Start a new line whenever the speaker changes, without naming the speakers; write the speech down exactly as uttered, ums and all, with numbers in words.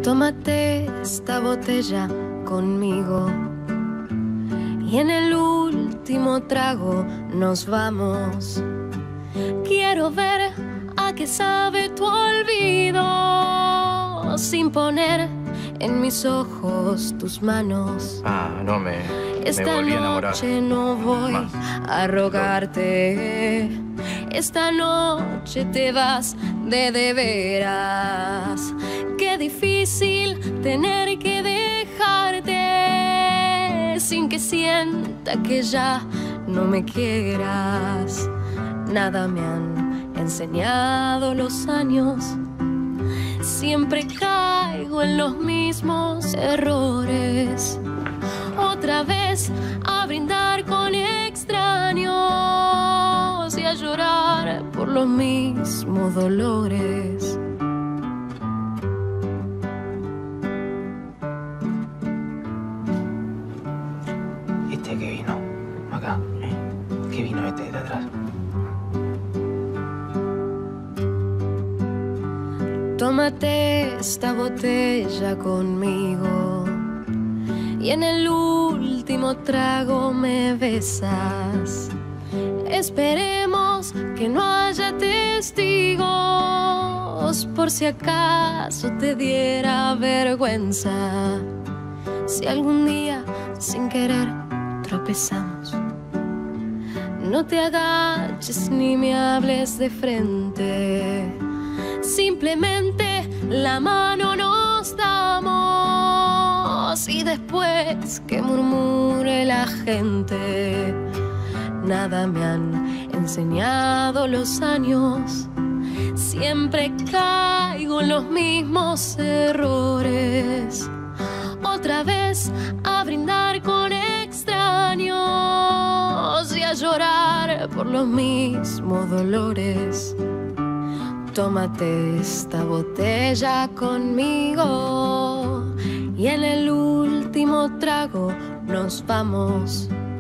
Tómate esta botella conmigo y en el último trago nos vamos. Quiero ver a qué sabe tu olvido sin poner en mis ojos tus manos.
Ah, no me,
Esta
me volví a enamorar.
noche no voy
Más.
a rogarte. Esta noche te vas de de veras. Qué difícil tener que dejarte sin que sienta que ya no me quieras. Nada me han enseñado los años. Siempre caigo en los mismos errores. Otra vez a brindar con extraños y a llorar por los mismos dolores.
Este que vino acá, ¿eh? ¿Qué vino este de atrás?
Tómate esta botella conmigo y en el último trago me besas. Esperemos que no haya testigos por si acaso te diera vergüenza. Si algún día sin querer tropezamos, no te agaches ni me hables de frente. Simplemente la mano nos damos y después que murmure la gente. Nada me han enseñado los años. Siempre caigo en los mismos errores. Otra vez a brindar con extraños y a llorar por los mismos dolores. Tómate esta botella conmigo y en el último trago nos vamos.